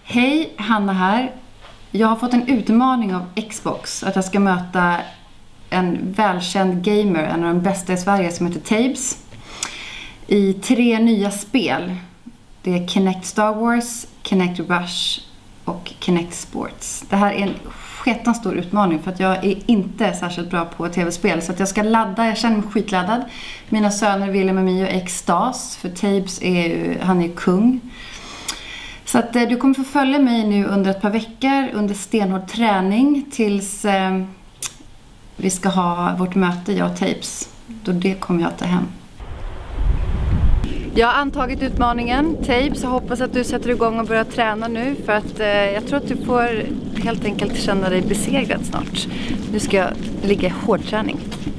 Hej, Hanna här. Jag har fått en utmaning av Xbox att jag ska möta en välkänd gamer, en av de bästa i Sverige, som heter Tabes, i 3 nya spel. Det är Kinect Star Wars, Kinect Rush och Kinect Sports. Det här är en skettan stor utmaning för att jag är inte särskilt bra på tv-spel, så att jag ska ladda. Jag känner mig skitladdad. Mina söner William och Mio är extas, för Tabes han är kung. Så att du kommer få följa mig nu under ett par veckor under stenhård träning tills vi ska ha vårt möte, jag och Tabes. Då det kommer jag ta hem. Jag har antagit utmaningen, Tabes. Jag hoppas att du sätter igång och börjar träna nu, för att jag tror att du får helt enkelt känna dig besegrad snart. Nu ska jag ligga i hårdträning.